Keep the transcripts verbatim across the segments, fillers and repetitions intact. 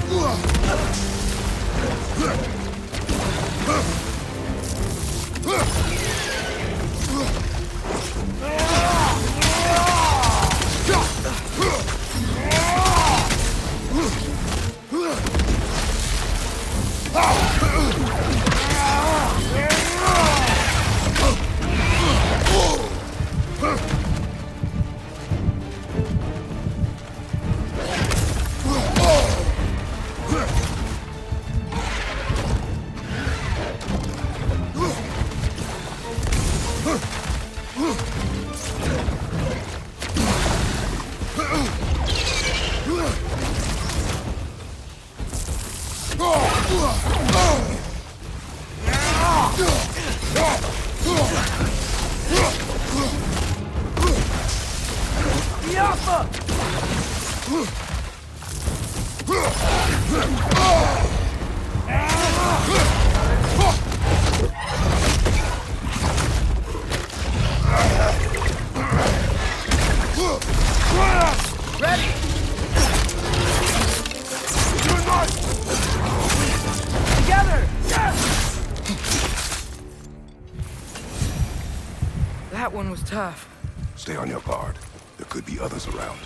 That one was tough. Stay on your guard. There could be others around.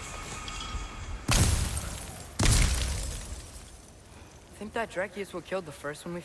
Think that Dreki is what killed the first one we...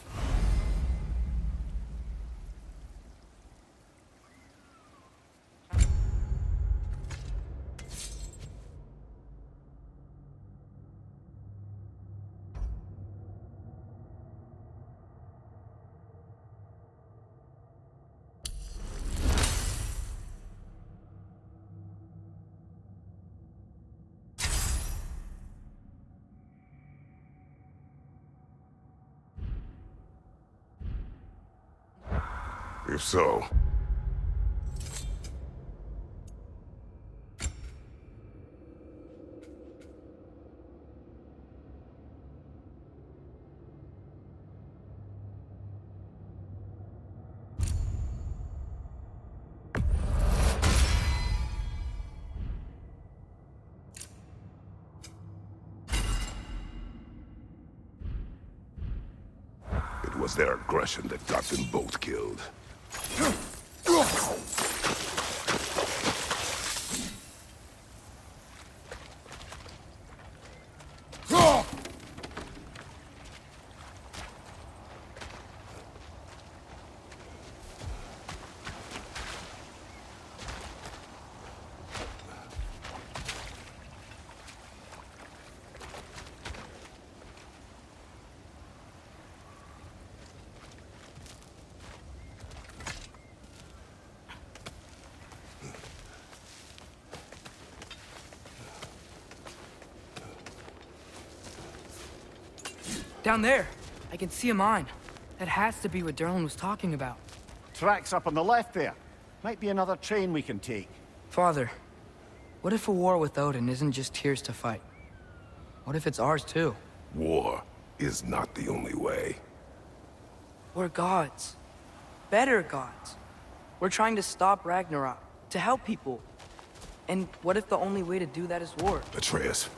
If so... It was their aggression that got them both killed. Down there! I can see a mine. That has to be what Durlin was talking about. Tracks up on the left there. Might be another train we can take. Father, what if a war with Odin isn't just Tyr's to fight? What if it's ours too? War is not the only way. We're gods. Better gods. We're trying to stop Ragnarok, to help people. And what if the only way to do that is war? Atreus.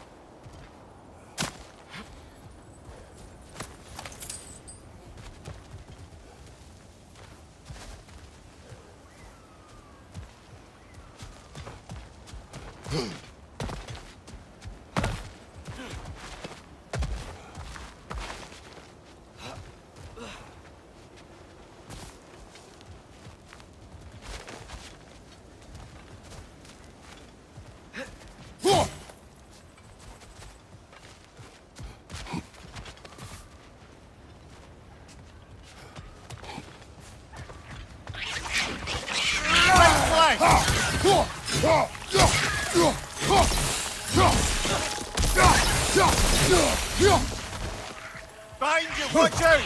Behind you, watch out!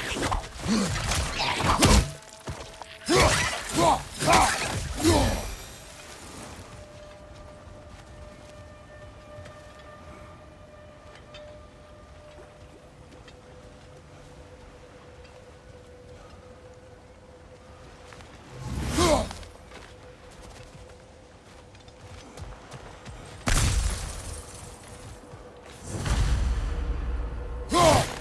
Oh!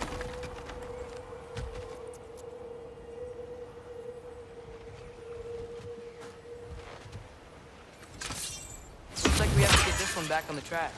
back on the track.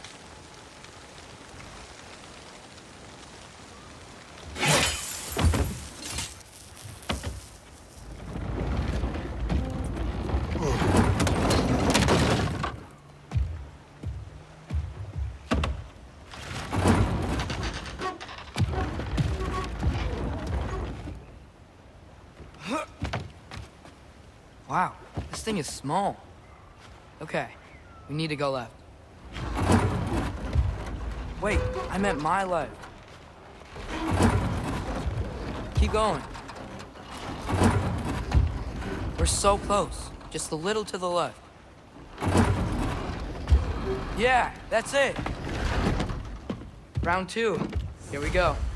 Wow, this thing is small. Okay, we need to go left. Wait, I meant my left. Keep going. We're so close, just a little to the left. Yeah, that's it. Round two, here we go.